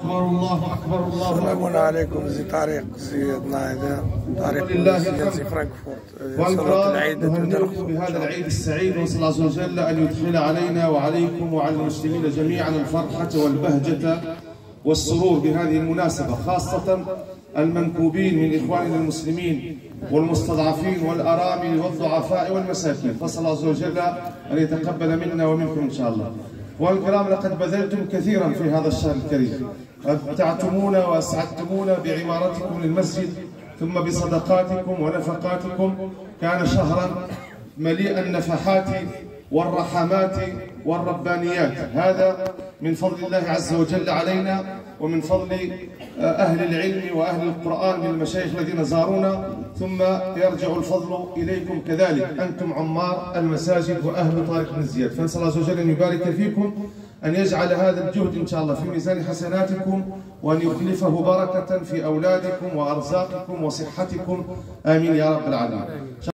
أكبر الله أكبر الله أكبر. السلام عليكم. زي طريق سيدنا هذا طريق لله سيدي فرانكفورت. والقرآن نهنئكم بهذا العيد السعيد، ونسأل الله عز وجل أن يدخل علينا وعليكم وعلى المسلمين جميعا الفرحة والبهجة والسرور بهذه المناسبة، خاصة المنكوبين من إخواننا المسلمين والمستضعفين والأرامل والضعفاء والمساكين، فصل الله عز وجل أن يتقبل منا ومنكم إن شاء الله. والكرام، لقد بذلتم كثيرا في هذا الشهر الكريم، أمتعتمونا وأسعدتمونا بعمارتكم للمسجد ثم بصدقاتكم ونفقاتكم. كان شهرا مليئا النفحات والرحمات والربانيات، هذا من فضل الله عز وجل علينا ومن فضل أهل العلم وأهل القرآن من المشايخ الذين زارونا، ثم يرجع الفضل إليكم كذلك، أنتم عمار المساجد وأهل طارق بن زياد. فنسأل الله عز وجل أن يبارك فيكم، أن يجعل هذا الجهد إن شاء الله في ميزان حسناتكم، وأن يخلفه بركة في أولادكم وأرزاقكم وصحتكم، آمين يا رب العالمين.